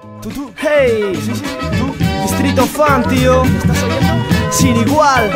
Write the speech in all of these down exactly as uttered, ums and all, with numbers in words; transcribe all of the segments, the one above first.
¿Tú, tú? Hey, sí, sí, tú. Distrito Fan, tío. ¿Me estás oyendo? Sin igual.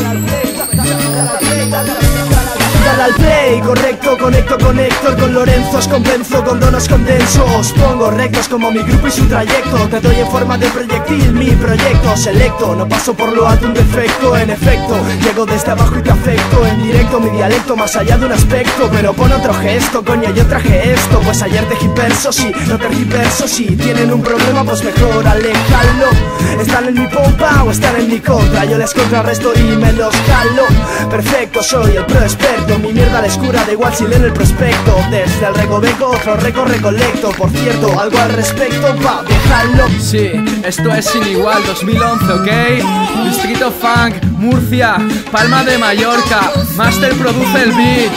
Dale al play, correcto, conecto con Héctor, con Lorenzo os convenzo, con donos condenso. Os pongo rectos como mi grupo y su trayecto. Te doy en forma de proyectil mi proyecto selecto. No paso por lo alto un defecto, en efecto. Llego desde abajo y te afecto en directo. Mi dialecto más allá de un aspecto. Pero pon otro gesto, coño, yo traje esto. Pues ayer tergiverso, sí, no tergiverso. Si tienen un problema, pues mejor aléjalo. ¿Están en mi pompa o están en mi contra? Yo les contrarresto y me los jalo. Perfecto, soy el pro experto. Mi mierda les cura, da igual si leen el prospecto. Desde el recoveco, otro reco recolecto. Por cierto, algo al respecto, pa' dejarlo. Sí, esto es Sin Igual dos mil once, ¿ok? Distrito Funk, Murcia, Palma de Mallorca. Master produce el beat.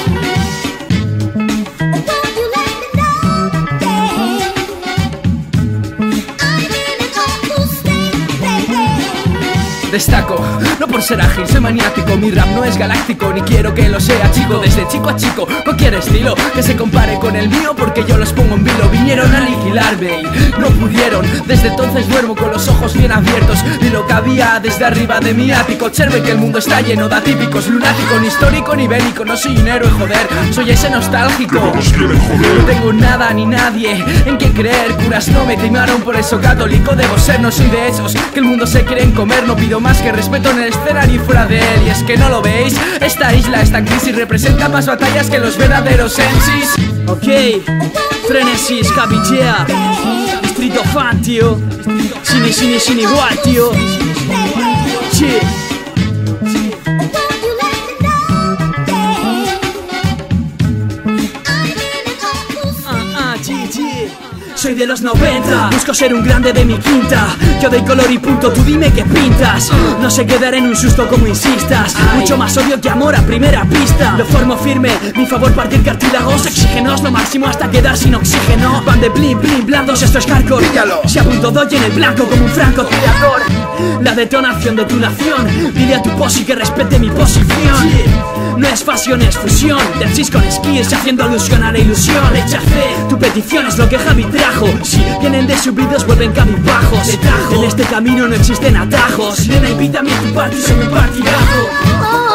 Destaco, no por ser ágil, soy maniático. Mi rap no es galáctico, ni quiero que lo sea, chico. Desde chico a chico, cualquier estilo que se compare con el mío, porque yo los pongo en vilo. Vinieron a aniquilarme y no pudieron. Desde entonces duermo con los ojos bien abiertos. Ni lo que había desde arriba de mi ático. Observen que el mundo está lleno de atípicos. Lunático, ni histórico ni bélico. No soy un héroe, joder, soy ese nostálgico. No tengo nada ni nadie en quien creer. Curas no me timaron, por eso católico debo ser. No soy de esos que el mundo se quieren comer. No pido más que respeto en el escenario y fuera de él. Y es que no lo veis, esta isla está en crisis. Representa más batallas que los verdaderos M Cs. Ok, Frenesis, Cabillea, Distrito Fan, tío. Sin, sin, sin igual, tío. Sí. Soy de los noventa, busco ser un grande de mi quinta. Yo doy color y punto, tú dime qué pintas. No se quedará en un susto como insistas. Mucho más odio que amor a primera pista. Lo formo firme, mi favor partir cartílagos. Oxígenos lo máximo hasta quedar sin oxígeno. Van de blin blin blandos, esto es hardcore. Se apunto doy en el blanco como un francotirador. La detonación de tu nación. Dile a tu posi que respete mi posición. No es fashion, es fusión. Del cis con skills, haciendo alusión a la ilusión. Rechacé, tu petición es lo que Javi trajo. Si vienen de subidos, vuelven cabizbajos. En este camino no existen atajos. Nena, invítame a tu party, soy un partidazo.